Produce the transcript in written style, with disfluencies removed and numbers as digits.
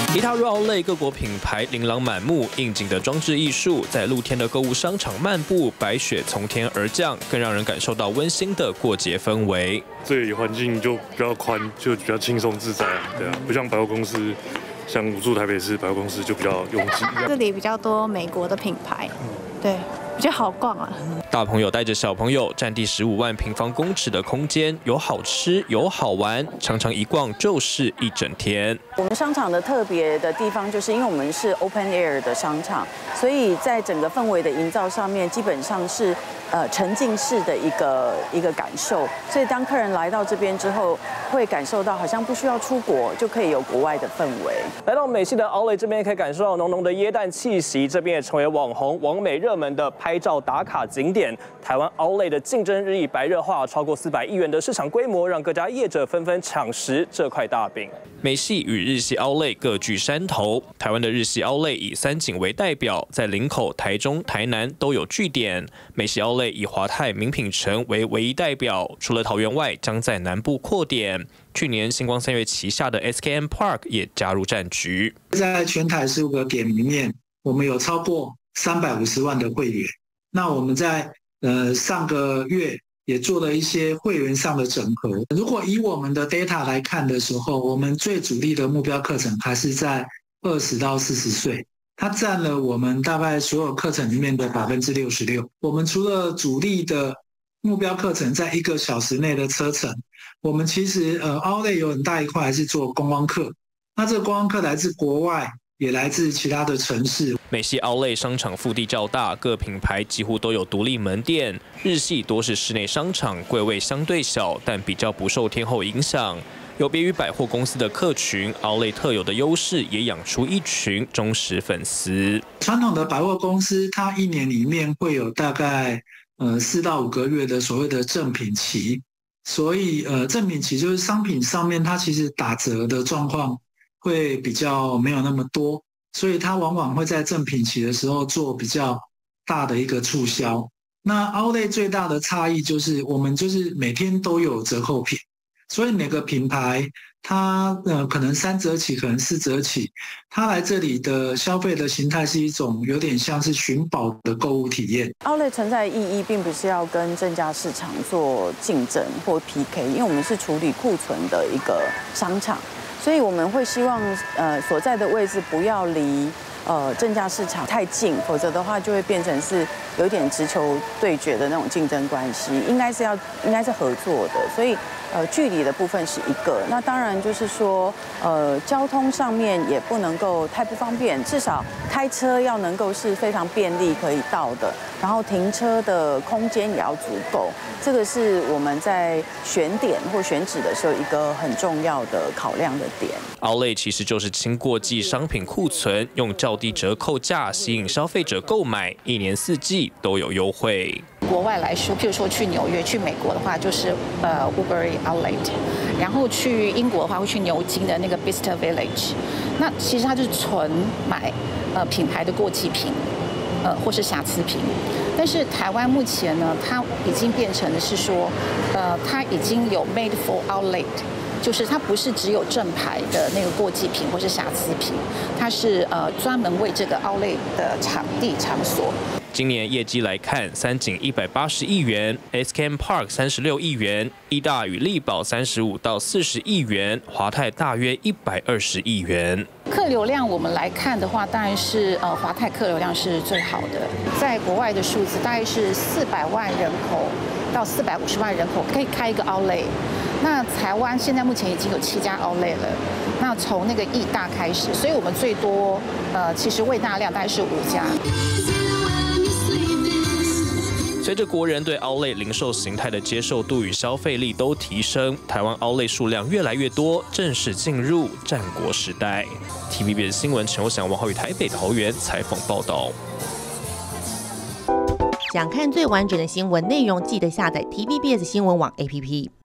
一踏入Outlet，各国品牌琳琅满目，应景的装置艺术，在露天的购物商场漫步，白雪从天而降，更让人感受到温馨的过节氛围。 这里环境就比较宽，就比较轻松自在啊，对啊，不像百货公司，像我住台北市百货公司就比较拥挤。 这里比较多美国的品牌，对，比较好逛啊。 大朋友带着小朋友，占地15万平方公尺的空间，有好吃有好玩，常常一逛就是一整天。 我们商场的特别的地方，就是因为我们是 open air 的商场，所以在整个氛围的营造上面，基本上是沉浸式的一个感受。所以当客人来到这边之后，会感受到好像不需要出国就可以有国外的氛围。 来到美系的Outlet这边，可以感受到浓浓的耶诞气息。这边也成为网红、网美热门的拍照打卡景点。台湾Outlet的竞争日益白热化，超过400亿元的市场规模，让各家业者纷纷抢食这块大饼。 美系与日系Outlet各具山头，台湾的日系Outlet以三井为代表，在林口、台中、台南都有据点。美系Outlet以华泰名品城为唯一代表，除了桃园外，将在南部扩点。去年星光三月旗下的 SKM Park 也加入战局。 在全台15个点里面，我们有超过350万的会员。那我们在上个月也做了一些会员上的整合。如果以我们的 data 来看的时候，我们最主力的目标课程还是在20到40岁，它占了我们大概所有课程里面的66%。我们除了主力的目标课程在1个小时内的车程，我们其实Outlet有很大一块还是做观光客。那这个观光客来自国外，也来自其他的城市。 美系Outlet商场腹地较大，各品牌几乎都有独立门店。日系多是室内商场，柜位相对小，但比较不受天候影响。有别于百货公司的客群，Outlet特有的优势也养出一群忠实粉丝。 传统的百货公司，它1年里面会有大概4到5个月的所谓的正品期，所以正品期就是商品上面它其实打折的状况会比较没有那么多，所以它往往会在正品期的时候做比较大的一个促销。那Outlet最大的差异就是我们就是每天都有折扣品，所以每个品牌它可能3折起，可能4折起，它来这里的消费的形态是一种有点像是寻宝的购物体验。 Outlet 存在的意义并不是要跟正价市场做竞争或 PK， 因为我们是处理库存的一个商场。所以我们会希望所在的位置不要离正价市场太近，否则的话就会变成是有点直球对决的那种竞争关系，应该是合作的。所以距离的部分是一个，那当然就是说交通上面也不能够太不方便，至少开车要能够是非常便利可以到的，然后停车的空间也要足够，这个是我们在选点或选址的时候一个很重要的考量的点。 Outlet 其实就是轻过季商品库存，用较低折扣价吸引消费者购买，1年4季都有优惠。 国外来说，譬如说去纽约、去美国的话，就是Woodbury Outlet， 然后去英国的话会去牛津的那个 Bicester Village。那其实它就是纯买品牌的过季品，或是瑕疵品。但是台湾目前呢，它已经变成的是说，它已经有 Made for Outlet。就是它不是只有正牌的那个过季品或是瑕疵品，它是专门为这个Outlet的场地场所。 今年业绩来看，三井180亿元 ，SKM Park 36亿元，义大与力宝35到40亿元，华泰大约120亿元。 客流量我们来看的话，当然是华泰客流量是最好的，在国外的数字大概是400万人口到450万人口可以开一个Outlet。那台湾现在目前已经有7家Outlet了，那从那个义大开始，所以我们最多其实未大量大概是5家。 随着国人对Outlet零售形态的接受度与消费力都提升，台湾Outlet数量越来越多，正式进入战国时代。TVBS 新闻陈友祥、王浩宇台北、桃园采访报道。 想看最完整的新闻内容，记得下载TVBS 新闻网 APP。